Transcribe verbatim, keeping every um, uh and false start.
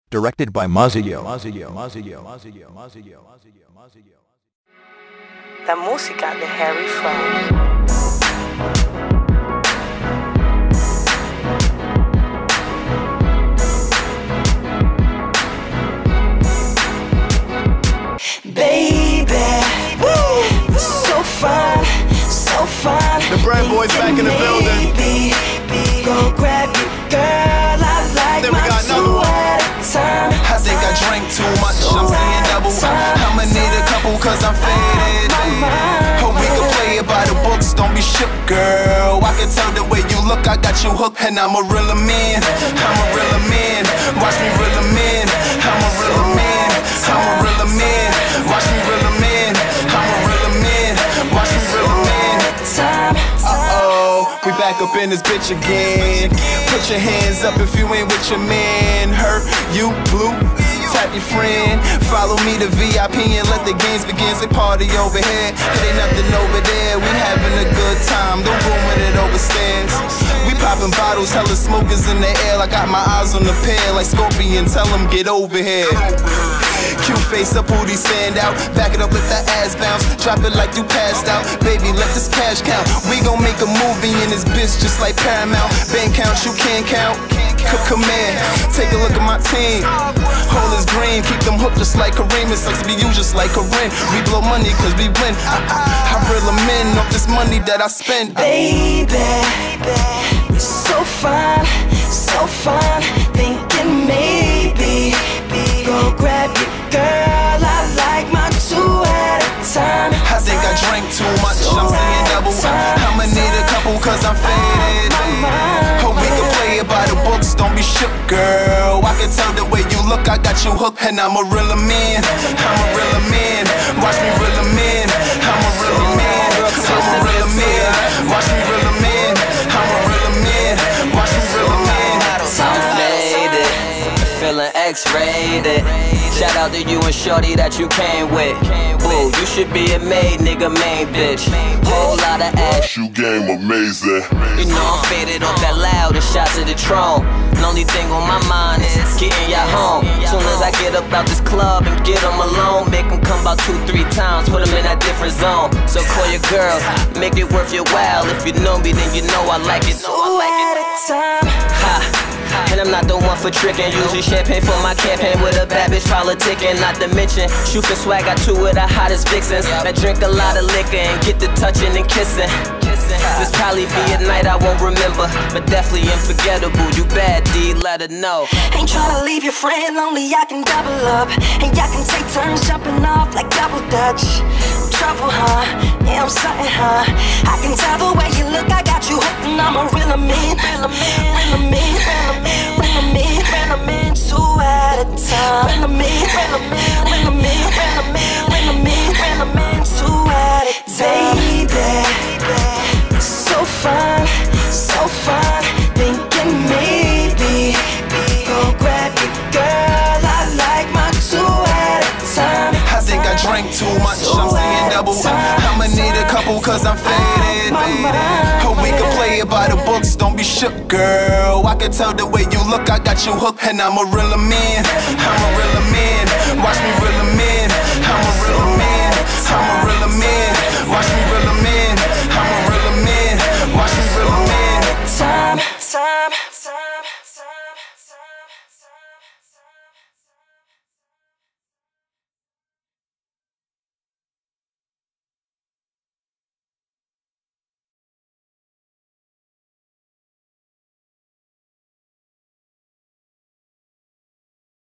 Directed by Mazio. La música de Harry Fraud. Baby, woo, so fine, so fine. The Brand Boys back in the building. Go grab your girl, I like Then we my got another two one. at a time. I think I drank too much, I'm saying double. I'ma need a couple cause I'm faded. Hope we can play it by the books, don't be shook, girl. I can tell the way you look, I got you hooked. And I'm a real man, I'm a real man. Watch me reel 'em in, I'm a real man, I'm a real man. Watch me reel 'em in, I'm a real man. Watch me reel 'em in. Uh-oh, we back up in this bitch again. Put your hands up if you ain't with your man. Hurt you blue, tap your friend. Follow me to V I P and let the games begin. Say party over here, it ain't nothing over there. We having a good time, don't ruin it overstairs. We popping bottles, hella smokers in the air. I got my eyes on the pair like Scorpion, tell them get over here. Cute face up, booty stand out. Back it up, let that ass bounce. Drop it like you passed out. Baby, let this cash count. We gon' make a movie in this bitch just like Paramount. Bank counts you can't count. Come in, take a look at my team. Whole is green, keep them hooked just like Kareem. It sucks to be you just like Kareem. We blow money cause we win. I, I, I reel 'em in off this money that I spend. Baby, you're so fine, so fine. Thinking maybe go grab your girl. I like my two at a time. I think I drank too much, I'm saying double. I'ma need a couple cause I'm faded. Hope we can play it by the books, don't be shook, girl. I can tell the way you look, I got you hooked. And I'm a real man, I'm a real man. Watch me reel 'em in, I'm a real man. I'm a real man, watch me reel 'em in. I'm a real man, watch me reel 'em in. I'm faded, feeling X-rated. Shout out to you and shorty that you came with. Boo, you should be a maid, nigga, main bitch. Whole lot of ass. You game amazing. You know I'm faded off that loud and shots of the throne. The only thing on my mind is getting ya home. Soon as I get up out this club and get them alone, make them come about two, three times, put them in a different zone. So call your girl, make it worth your while. If you know me, then you know I like it. Two at a time. Ha. And I'm not the one for tricking. Usually champagne for my campaign with a bad bitch politicking. Not to mention, shoot for swag, got two of the hottest vixens that drink a lot of liquor and get to touching and kissing. This probably be a night I won't remember, but definitely unforgettable. You bad, D, let her know. Ain't tryna leave your friend lonely, I can double up. And y'all can take turns jumping off like double dutch. Trouble, huh? Yeah, I'm something, huh? I can tell the way you look, I got you hooked. And I'm a real man, real man, real man, real man, real man, real man, two at a time. Real man, real man, real man, real man, real man, real man, two at a time. Baby, so fine, so fine. Thinking maybe go grab your girl. I like my two at a time. I think I drank too much, I'm saying double. I'ma need a couple cause I'm faded. Hope we can play it by the books, don't be shook, girl. I can tell the way you look, I got you hooked. And I'm a real man, I'm a real man. Watch me reel 'em in, I'm a real man, I'm a real man. Watch me reel 'em in.